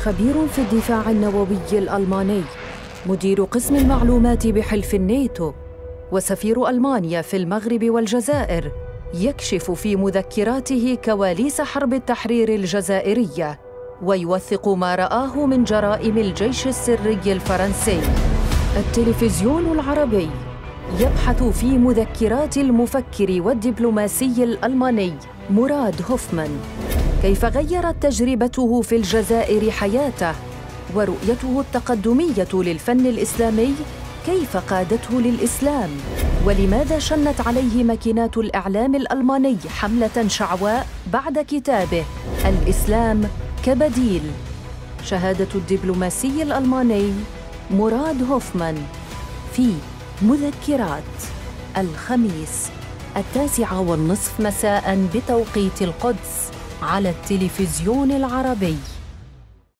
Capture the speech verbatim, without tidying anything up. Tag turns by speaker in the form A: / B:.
A: خبير في الدفاع النووي الألماني، مدير قسم المعلومات بحلف الناتو، وسفير ألمانيا في المغرب والجزائر، يكشف في مذكراته كواليس حرب التحرير الجزائرية، ويوثق ما رآه من جرائم الجيش السري الفرنسي. التلفزيون العربي يبحث في مذكرات المفكر والدبلوماسي الألماني مراد هوفمان كيف غيرت تجربته في الجزائر حياته، ورؤيته التقدمية للفن الإسلامي كيف قادته للإسلام، ولماذا شنت عليه ماكينات الإعلام الألماني حملة شعواء بعد كتابه الإسلام كبديل. شهادة الدبلوماسي الألماني مراد هوفمان في مذكرات، الخميس التاسعة والنصف مساء بتوقيت القدس على التلفزيون العربي.